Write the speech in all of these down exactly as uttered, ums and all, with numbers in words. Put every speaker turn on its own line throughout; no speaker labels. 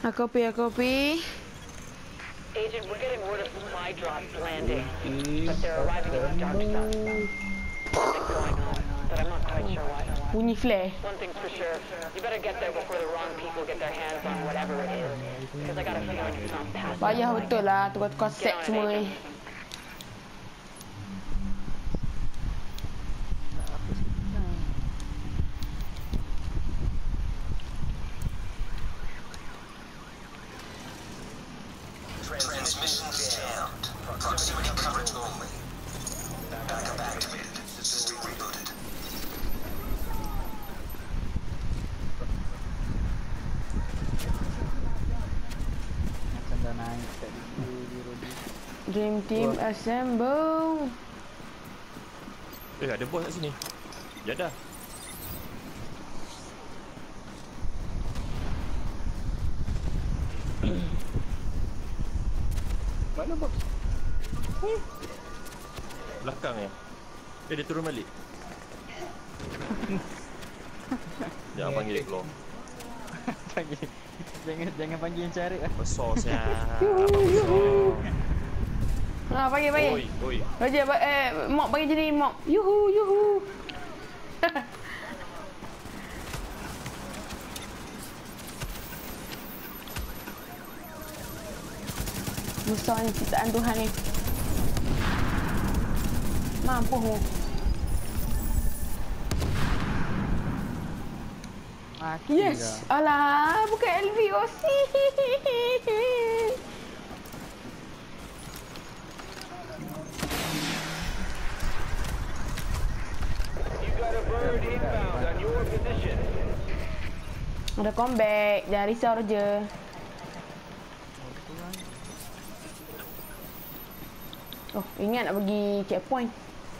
Aku pi, aku pi.
Agent, we're getting word of supply drops landing, but they're arriving in the dark zone. Something's going on, but I'm not quite sure what.
Bunyi flare.
One thing's for sure, you better get there before the wrong people get their hands on whatever it is, because I got a feeling it's not past that
Payah
point.
betul lah tukar-tukar set semua ni.
Transmission jammed. Proximity coverage only. Backup activated. System rebooted.
Macam dah naik kat biru ni.
Dream Team assemble.
Eh, ada bos kat sini. Ya dah.
Mana bos?
Belakang ya. Eh, dia turun balik. Jangan panggil dia keluar.
Panggil. Jangan jangan panggil yang cari lah.
Besar siap. Abang besar.
Ha, bagi bagi.
Oi, oi.
Raja ba- eh mok bagi jadi mok. Yuhu yuhu. Musuh ni ciptaan Tuhan ni. Mampu mu.
Mati
Yes.
dah.
Alah, bukan L V O C.
You got a bird inbound on your position.
Ada comeback. Jangan risau Raja. Oh, ingat nak pergi checkpoint.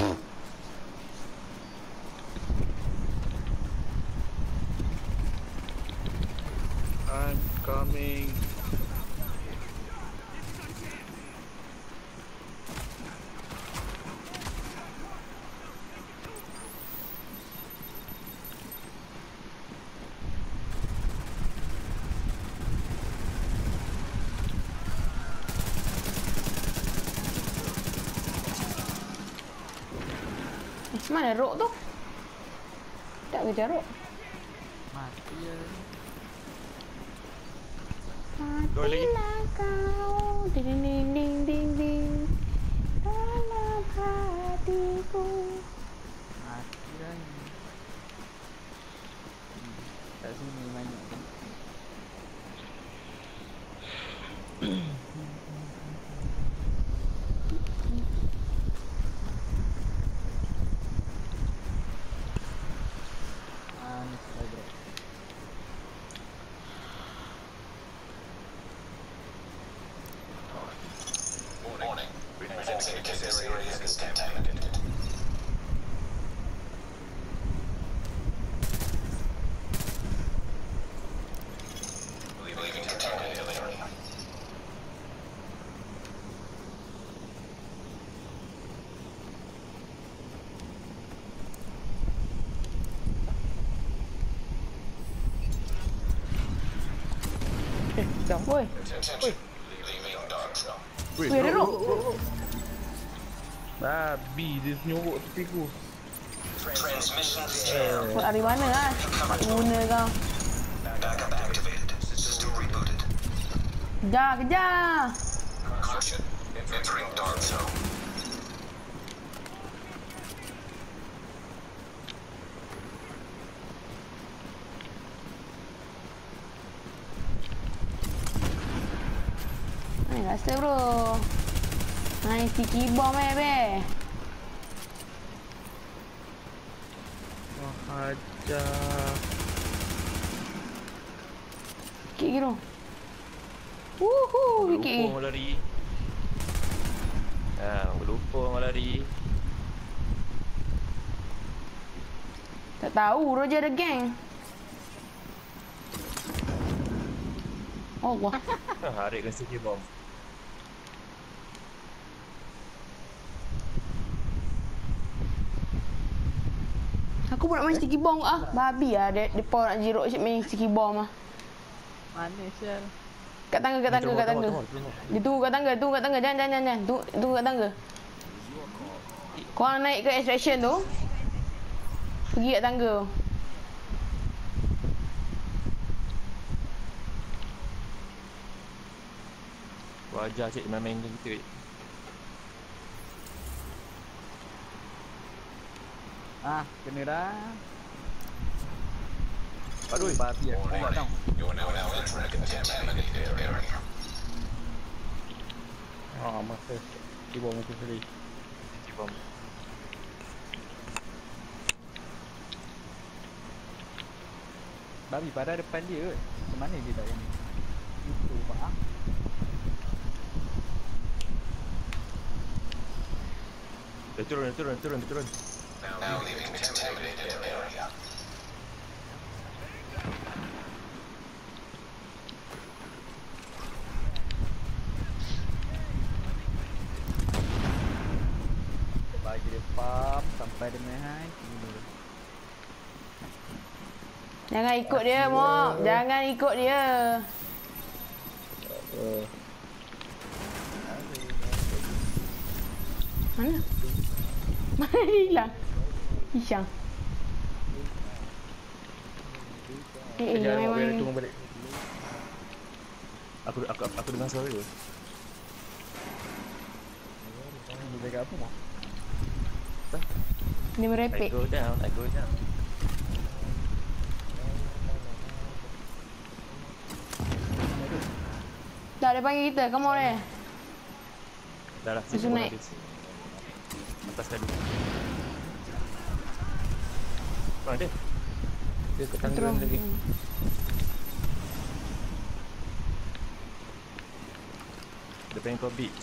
I'm coming.
Eh, mana rok tu? Tak kerja rok.
Mati ya.
Dua lagi.
Matilah kau. Ding ding ding ding ding. Dalam hatiku.
Mati dah ni. Hmm, kat sini banyak kan. Ah, ni sudah bro.
Warning. Reports indicate this area is contaminated. Leaving contaminated area.
Eh, dah boy.
Attention. Leaving dark zone.
Weh, ada rok.
Babi dia nyorok tepi ku.
Transmission jammed.
Kau dari mana ah? Tak guna kau.
Backup activated. System rebooted.
Kejar, kejar.
Caution. Entering dark zone.
Hai, rasa bro. Hai, sticky bomb eh, be.
Wah, hajar.
Sikit gitu. Wuhu,
Lupa
sikit.
orang lari. Ah, lupa orang lari.
Tak tahu, Roger ada geng. Allah.
Harik kasi bom.
Aku pun nak main sticky bomb ah. Babi ah, dia depa nak jirok sip main sticky bomb ah.
Mana sial?
Kat tangga, kat tangga, kat tangga. Dia tunggu kat tangga, tunggu kat tangga. Jangan, jangan, jangan. Tunggu, tunggu kat tangga. Korang naik ke extraction tu. Pergi kat tangga tu.
Wajar cik main-main dengan kita.
Ah, kena dah.
Aduh.
Babi aku tak tahu.
You're now entering a contaminated area.
Ah, masa di bawah muka sendiri.
Tiba.
Babi pada depan dia kot. Ke mana dia tak ini? Itu pak.
Dia turun, dia turun, dia turun, dia turun.
Now leaving contaminated area.
Bagi dia pump sampai dia main.
Jangan ikut dia, Mok. Jangan ikut dia. Mana? Mana dia hilang? Hisyam. Eh, eh,
Jangan
jangan
biar dia
main.
tunggu balik.
Aku aku aku dengar suara dia.
Dia cakap apa Mak?
Dia
I
merepek.
go down, I go down.
Dah, dia panggil kita. Come on, eh.
Dah dah.
Langsung naik.
Atas sekali. Mana dia?
Dia ke tangga
Terus.
lagi.
Dia pengen kau beach.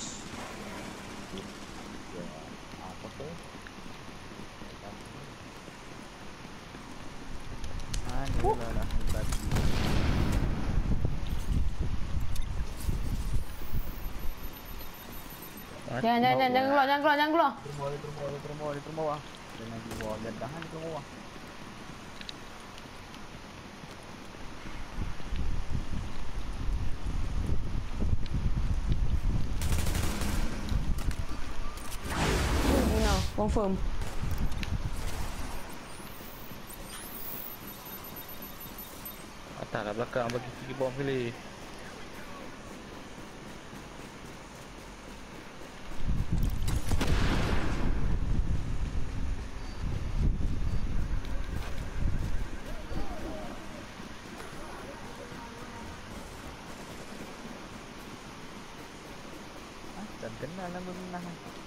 Apa tu? Ah, ni lah lah. Babi.
Jangan, jangan, jangan, jangan keluar, jangan keluar, jangan keluar.
Termau, dia termau, dia termau, dia termau ah. Jangan di bawah, dia tahan di bawah.
No, confirm.
Atas lah belakang bagi pergi bawah sekali.
Ah, dan kenal nama menang.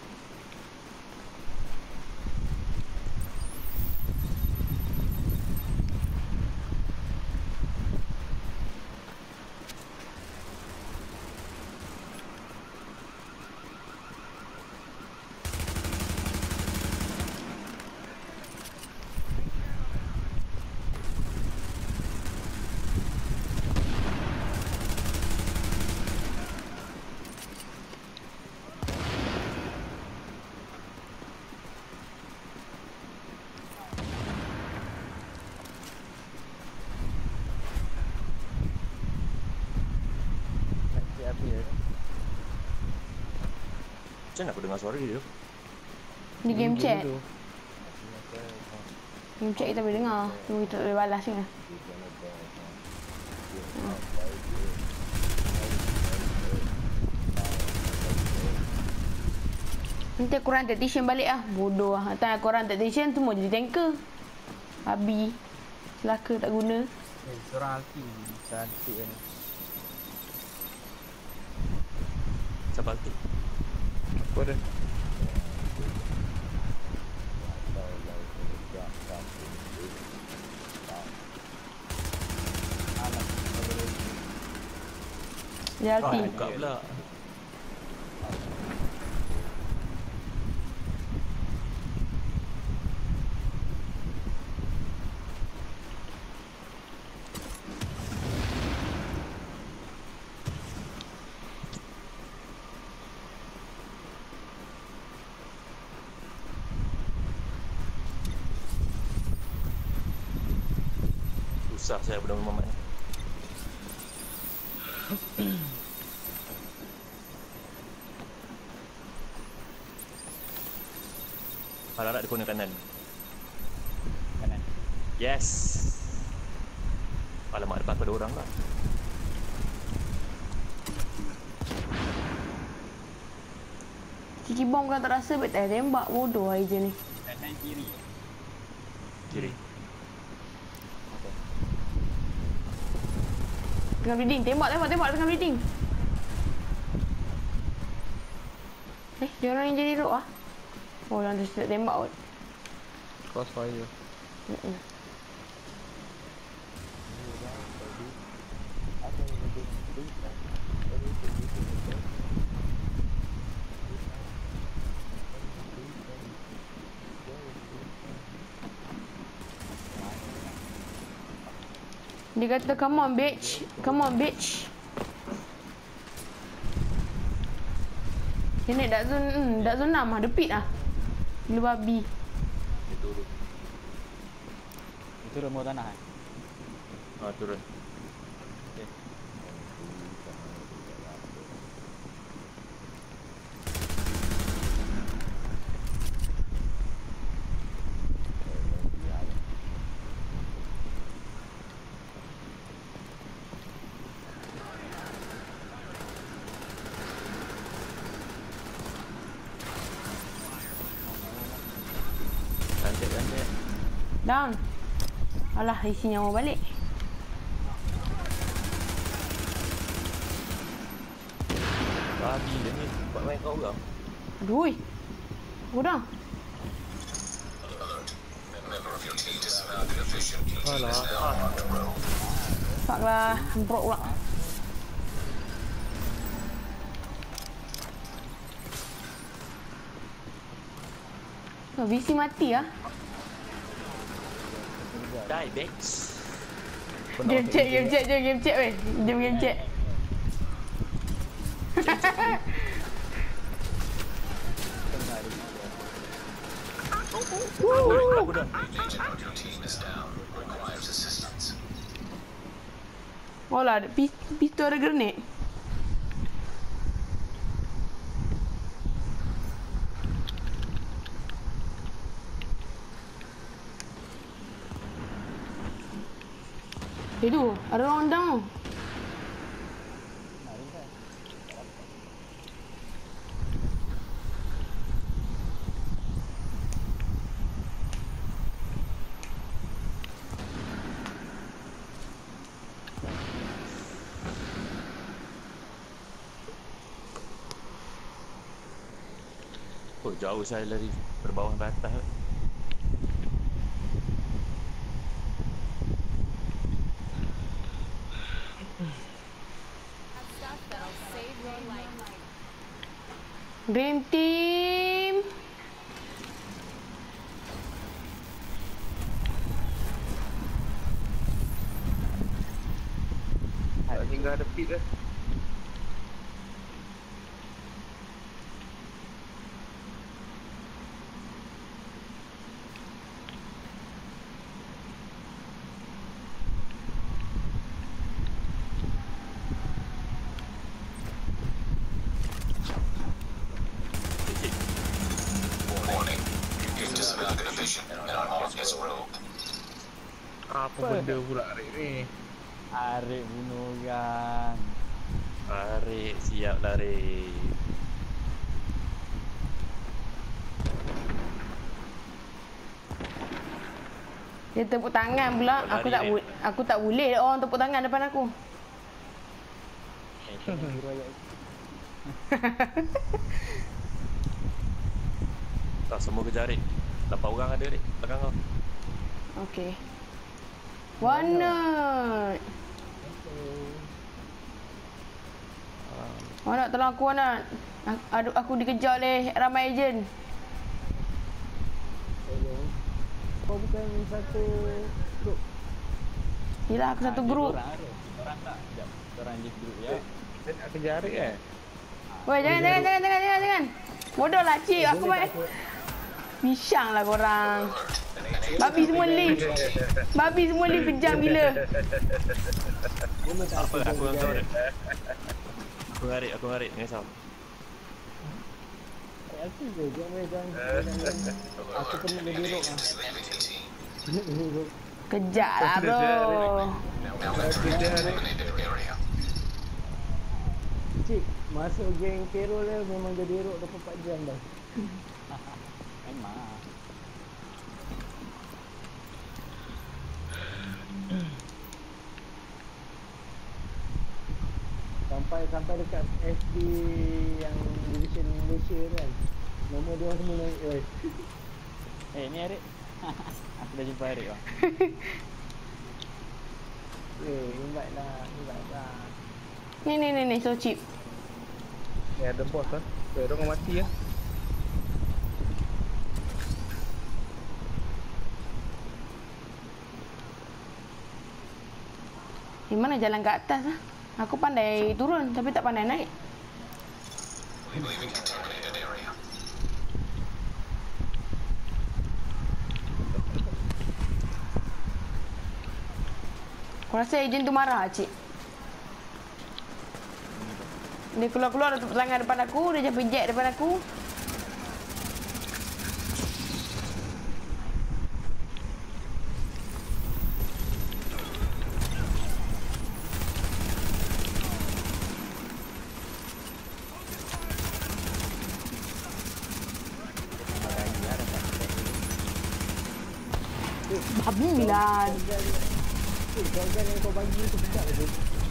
Macam mana aku dengar suara dia tu?
Di game chat. Game chat kita boleh dengar. Tunggu kita boleh balas je. Nanti aku run tactician balik lah. Bodoh lah. Nanti aku run tactician semua jadi tanker. Babi. Celaka tak guna.
Eh, seorang Alki cantik kan.
Siapa tu?
Apa dia?
Dia
Ah,
ulti.
buka pula. Susah saya benda Muhammad ni. Harap-harap di corner kanan.
Kanan.
Yes. Alamak, depan aku ada orang lah.
Cici bom kan tak rasa bet tembak bodoh aja ni.
Kanan kiri.
Kiri.
Tengah bleeding, tembak tembak tembak tengah bleeding. Eh, dia orang yang jadi rock ah. Oh, orang tu sedap tembak kot.
Crossfire.
Mm-mm. Dia kata, come on bitch, come on bitch. Ini dak zone, hmm, dak zone enam ah, depit ah. Gila babi.
Itu rumah tanah kan?
Ah, turun.
Okay.
Cantik-cantik.
Down. Alah, isi nyawa balik.
Babi dia ni. Buat main kau orang.
Aduh. Kurang.
Member of your team dismounted a fishing team is
Alah.
now on the road.
Fuck lah, hemprok pula. Oh, V C mati ah.
Die, bitch.
Game check, game check, jom game check weh. Jom game check.
Aku dah.
Agent of your team is down. Requires assistance.
Oh lah, ada pis- pistol ada grenade. Eh tu, ada orang down tu.
Oh, jauh saya lari berbawah ke atas.
Dream Team.
Tak tinggal ada pit dah.
Warning. You've dismounted a fishing and are on his road.
Apa benda pula Arik ni?
Arik bunuh orang.
Arik, siap lari.
Dia tepuk tangan pula. Aku tak bu- aku tak boleh orang tepuk tangan depan aku.
Tak semua kejar Arik. Lapan orang ada Arik belakang kau.
Okey. Warna. Anak tolong aku anak. Aduh, aku dikejar oleh ramai ejen.
Kau bukan satu grup.
Yelah, aku satu grup.
Orang ada. Orang tak? Sekejap. Orang di grup ya.
Dia nak kejar Arik eh?
Woi, jangan, jangan, jangan, jangan, jangan, jangan. Bodoh lah, cik. Aku main. Bisang lah korang.
Alert. An
Babi semua lift. Babi semua lift kejam gila.
Apa aku yang tahu. Aku ngarik, aku ngarik, jangan risau.
Aku je, jangan jangan. Aku kena berdiri.
Kejap lah bro.
Cik, masuk geng Kero dia memang jadi rok dua puluh empat jam dah. Memang. Sampai sampai dekat S D yang division Malaysia kan. Nama dia orang semua naik oi. Eh ni Arik. Aku dah jumpa Arik lah. Eh, invite lah, invite lah.
Ni ni ni ni so cheap.
Ni ada bos lah. Eh, dia orang mati lah.
Di mana jalan ke atas lah? Aku pandai turun tapi tak pandai naik.
Leaving contaminated area.
Aku rasa ejen tu marah, cik. Dia keluar-keluar tutup tangan depan aku, dia jump eject depan aku. Babi lah.
Eh, jangan yang kau bagi tu sedap tu.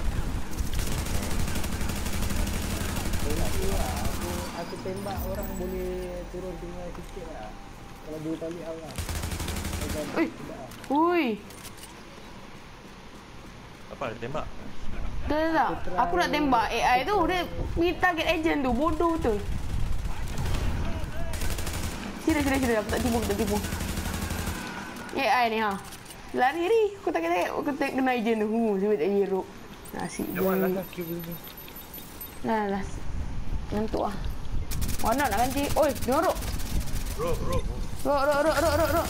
Aku nak tu lah. Aku, aku tembak orang boleh turun tinggal sikit lah. Kalau dua kali out lah.
Ui. Ui.
Apa dia tembak?
Tak, tak, tak. Aku nak tembak A I tu. Dia pergi target agent tu. Bodoh betul. Sila, sila, sila. Aku tak tipu, aku tak tipu. A I ni ha. Lari ni. Aku tak kena aku tak kena agent tu. Hu, sebab tak hero. Nasib dia.
Jom lah kaki begitu.
Lah, lah. Ngantuk ah. Mana nak ganti? Oi, dengar rok.
Bro, bro.
Rok, rok, rok, rok, rok, rok.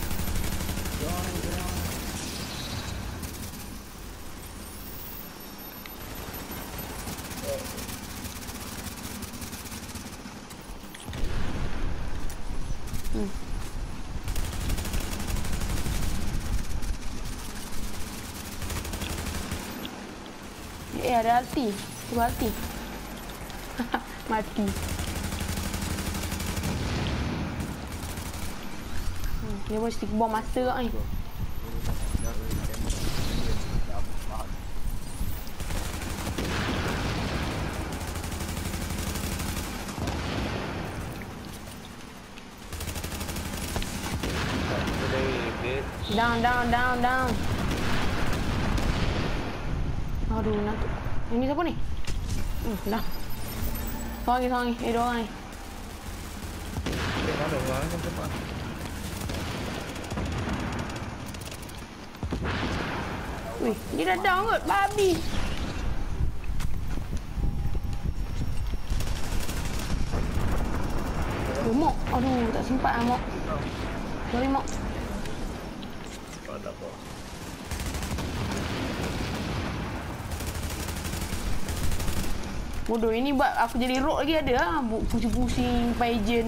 Hmm. Eh, ada ulti. Dua ulti. Mati. Hmm, dia boleh stick bom master kat ni. Down, down, down, down. Aduh, nak tu. Ini siapa ni? Hmm, dah. Seorang lagi, seorang lagi. Eh, dua orang ni.
Eh, mana orang ni tempat?
Wih, dia dah down kot. Babi. Oh, Mok. Aduh, tak sempat lah, Mok. Sorry, Mok.
Oh, tak apa.
Bodoh, ini buat aku jadi rock lagi ada lah. Pusing-pusing, sampai agent.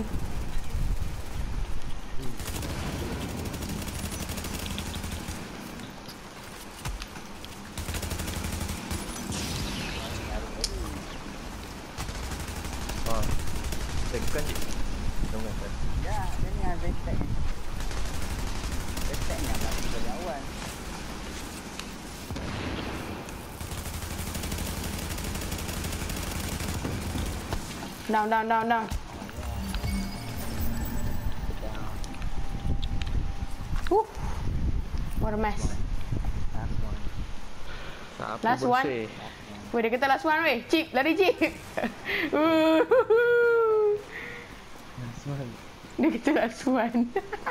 Ah. Eh, bukan cik. Tunggu kan.
Ya, dia ni ada attack ni. Attack ni apa dari awal.
Down, down, down, down. Huh. What a mess.
Siapa
Last one.
bersih?
Weh, dia kata last one weh. Chip, lari chip. Dia kata last one.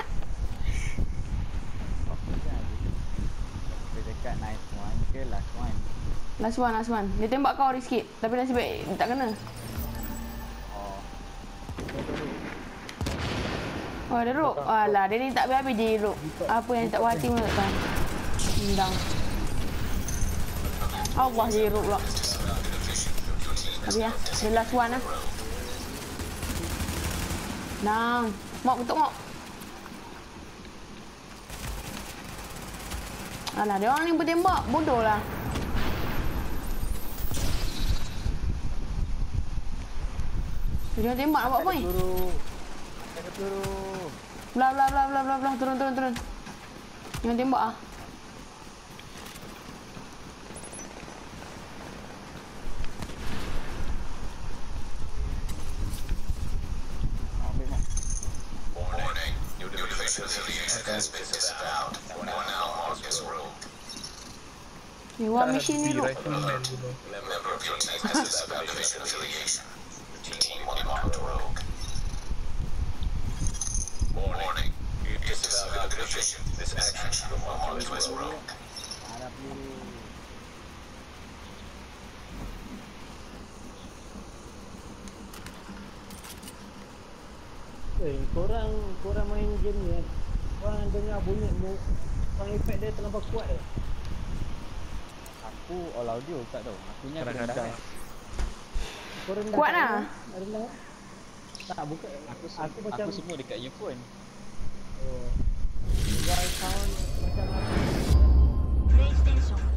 Dia dekat nice one ke last one?
Last one, last one. Dia tembak kau sikit. Tapi nasib baik tak kena.
Oh.
Oh, ada rope. Alah, dia ni tak habis-habis je rope. Apa yang tak puas hati pun tak tahu. Hendang. Allah je rope pula. Habis lah. The last one lah. Nang. Mok, betul mok. Alah, dia orang ni bertembak. Bodoh lah. Dia tembak nak buat apa ni?
Turu. Saya turu.
Belah, belah, belah, belah, belah, belah. Turun, turun, turun. Jangan tembak ah.
Warning. Your division affiliation has been disavowed. You are now marked as rogue.
Ni wah mesin ni rope.
Alert. A member of your team has disavowed division affiliation. Your team will be marked rogue. Warning. You disavowed division. This action will mark you as rogue.
Harap dulu. Eh, korang korang main game ni kan. Korang dengar bunyi mu, sound effect dia terlampau kuat ke?
Aku all audio tak tahu. Akunya
Kadang-kadang.
Korang dah
Kuat
tak
lah.
dengar? Ada dengar? Tak, bukan.
Aku,
Aku,
aku,
macam
aku semua dekat earphone.
oh. Voice sound macam apa?
PlayStation